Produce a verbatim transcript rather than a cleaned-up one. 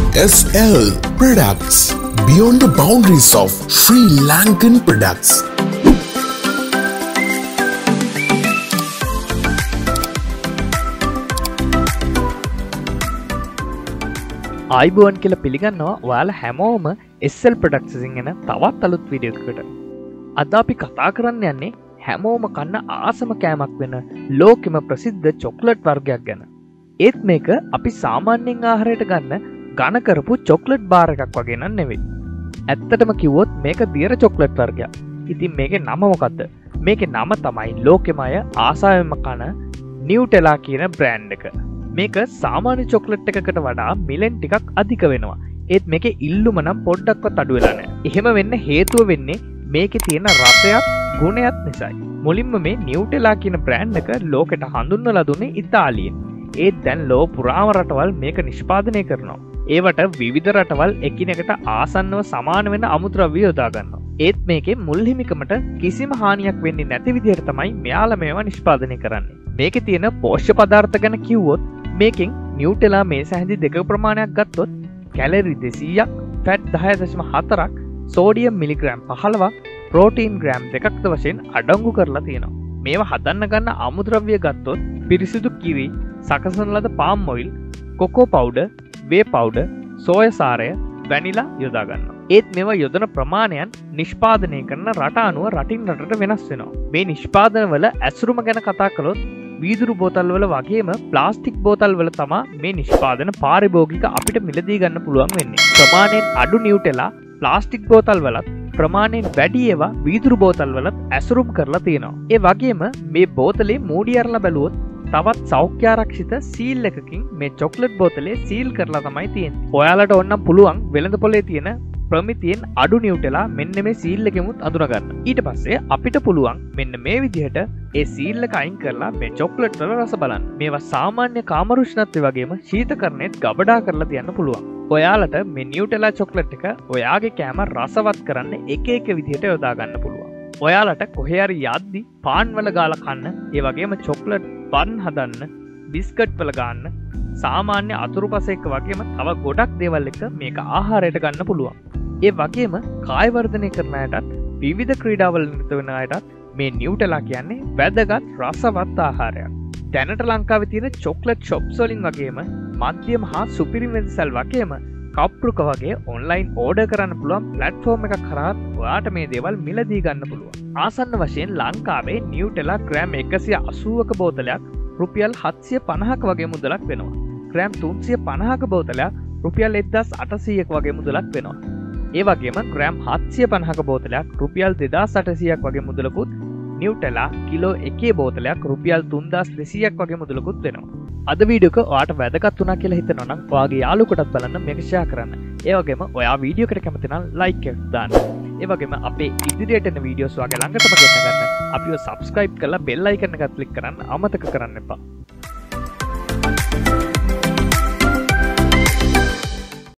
S L Products, beyond the boundaries of Sri Lankan products. ආයිබෝන් කියලා පිළිගන්නවා ඔයාලා හැමෝම S L Products එකෙන් එන තවත් අලුත් වීඩියෝ එකකට. අද අපි කතා කරන්න යන්නේ හැමෝම කන්න ආසම කෑමක් වෙන ලෝකෙම ප්‍රසිද්ධ චොක්ලට් වර්ගයක් ගැන. ඒත් මේක අපි සාමාන්‍යයෙන් ආහාරයට ගන්න ඝන කරපු චොක්ලට් බාර් එකක් වගේ නන් නෙවෙයි. ඇත්තටම කිව්වොත් මේක දියර චොක්ලට් වර්ගයක්. ඉතින් මේකේ නම මොකද්ද? මේකේ නම තමයි ලෝකෙම අය ආසාවෙන්ම කන Nutella කියන බ්‍රෑන්ඩ් එක. මේක සාමාන්‍ය චොක්ලට් එකකට වඩා මිලෙන් ටිකක් අධික වෙනවා. ඒත් මේකේ ඉල්ලුම නම් පොඩ්ඩක්වත් අඩු වෙලා නැහැ. එහෙම වෙන්න හේතුව වෙන්නේ මේකේ තියෙන රසයත් ගුණයත් නිසායි. මුලින්ම මේ Nutella කියන බ්‍රෑන්ඩ් එක ලෝකෙට හඳුන්වලා දුන්නේ ඉතාලියෙන්. ඒත් දැන් ලෝ පුරාම රටවල් මේක නිෂ්පාදනය කරනවා. ඒවට විවිධ රටවල් එකිනෙකට ආසන්නව සමාන වෙන අමුද්‍රව්‍ය යොදා ගන්නවා. ඒත් මේකේ මුල් හිමිකමට කිසිම හානියක් වෙන්නේ නැති විදිහට තමයි මෙයාලා මේවා නිෂ්පාදනය කරන්නේ. මේකේ තියෙන පෝෂ්‍ය පදාර්ථ ගැන කිව්වොත් මේකෙන් Nutella මේස හැඳි දෙක ප්‍රමාණයක් ගත්තොත් කැලරි දෙසීයක්, ෆැට් දහය දශම හතරක්, සෝඩියම් මිලිග්‍රෑම් පහළොවක්, ප්‍රෝටීන් ග්‍රෑම් දෙකක් වශයෙන් අඩංගු කරලා තියෙනවා. මේවා හදන්න ගන්න අමුද්‍රව්‍ය ගත්තොත් පිරිසිදු කිරි, සකසන ලද palm oil, cocoa powder, whey powder, soya සාරය, වැනිලා යොදා ගන්නවා. ඒත් මේවා යොදන ප්‍රමාණයන් නිෂ්පාදනය කරන රට අනුව රටින් රටට වෙනස් වෙනවා. මේ නිෂ්පාදනවල ඇසුරුම ගැන කතා කළොත් වීදුරු බෝතල් වල වගේම ප්ලාස්ටික් බෝතල් වල තමා මේ නිෂ්පාදන පාරිභෝගික අපිට මිලදී ගන්න පුළුවන් වෙන්නේ. ප්‍රමාණයෙන් අඩු Nutella ප්ලාස්ටික් බෝතල් වලත් ප්‍රමාණයෙන් වැඩි ඒවා වීදුරු බෝතල් වලත් ඇසුරුම් කරලා තියෙනවා. ඒ වගේම මේ බෝතලේ මූඩි අරලා බැලුවොත් තවත් සෞඛ්‍ය ආරක්ෂිත සීල් එකකින් මේ චොක්ලට් බෝතලේ සීල් කරලා තමයි තියෙන්නේ. ඔයාලට ඕනනම් පුළුවන් වෙළඳ පොලේ තියෙන ප්‍රමිතියෙන් අඩු Nutella මෙන්න මේ සීල් එකෙමුත් අඳුරගන්න. ඊට පස්සේ අපිට පුළුවන් මෙන්න මේ විදිහට ඒ සීල් එක අයින් කරලා මේ චොක්ලට් වල රස බලන්න. මේවා සාමාන්‍ය කාම රුෂ්ණත්වය වගේම ශීතකරණයත් ගබඩා කරලා තියන්න පුළුවන්. ඔයාලට මේ Nutella චොක්ලට් එක ඔයාගේ කෑම රසවත් කරන්න එක එක විදිහට යොදා ගන්න පුළුවන්. ඔයාලට කොහේ හරි යද්දි පාන් වල ගාලා කන්න, ඒ වගේම චොක්ලට් බන් හදන්න, බිස්කට් වල ගන්න, සාමාන්‍ය අතුරුපස එක්ක වගේම තව ගොඩක් දේවල් එක මේක ආහාරයට ගන්න පුළුවන්. ඒ වගේම කාය වර්ධනය කරන අයටත් විවිධ ක්‍රීඩාවල නිරත වෙන අයටත් මේ Nutella කියන්නේ වැදගත් රසවත් ආහාරයක්. දැනට ලංකාවේ තියෙන චොක්ලට් ෂොප්ස් වලින් වගේම මධ්‍යම හා සුපිරිම වෙළඳසැල් වගේම කප්රුක වගේ ඔන්ලයින් ඕඩර් කරන්න පුළුවන් ප්ලැට්ෆෝම් එකක් කරා ඔයාට මේ දේවල් මිලදී ගන්න පුළුවන්. ආසන්න වශයෙන් ලංකාවේ Nutella ග්‍රෑම් එකසිය අසූවක බෝතලයක් රුපියල් හත්සිය පනහක වගේ මුදලක් වෙනවා. ග්‍රෑම් තුන්සිය පනහක බෝතලයක් රුපියල් එක්දහස් අටසීයක් වගේ මුදලක් වෙනවා. ඒ වගේම ග්‍රෑම් හත්සිය පනහක බෝතලයක් රුපියල් දෙදහස් අටසීයක් වගේ මුදලකුත්, Nutella කිලෝ එකේ බෝතලයක් රුපියල් තුන්දහස් දෙසීයක් වගේ මුදලකුත් වෙනවා. අද වීඩියෝ එක ඔයාට වැදගත් වුණා කියලා හිතනවා නම් ඔයාගේ යාළුවෙකුටත් බලන්න මේක ෂෙයා කරන්න. ඒ වගේම ඔයා වීඩියෝ එකට කැමති නම් ලයික් එකක් දාන්න. ඒ වගේම අපේ ඉදිරියට එන වීඩියෝස් ඔයාගේ ළඟටම ගෙන්න ගන්න අපිව subscribe කරලා bell icon එක ක්ලික් කරන්න අමතක කරන්න එපා.